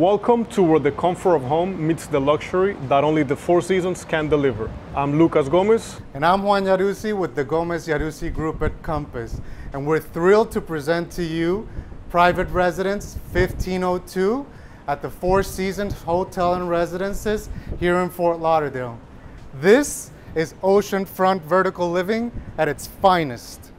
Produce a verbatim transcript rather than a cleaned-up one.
Welcome to where the comfort of home meets the luxury that only the Four Seasons can deliver. I'm Lucas Gomez. And I'm Juan Iarussi with the Gomez Iarussi Group at Compass. And we're thrilled to present to you Private Residence fifteen oh two at the Four Seasons Hotel and Residences here in Fort Lauderdale. This is oceanfront vertical living at its finest.